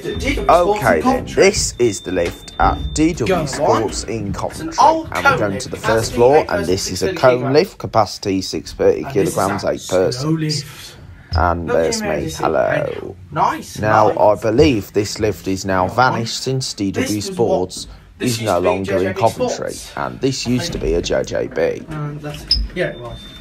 Okay then, this is the lift at DW Sports in Coventry, and we're going to the first floor, and this is a Kone lift, capacity 630 kilograms, 8 persons. And there's me, hello. Now, I believe this lift is now vanished since DW Sports is no longer in Coventry, and this used to be a JJB. Yeah, it was.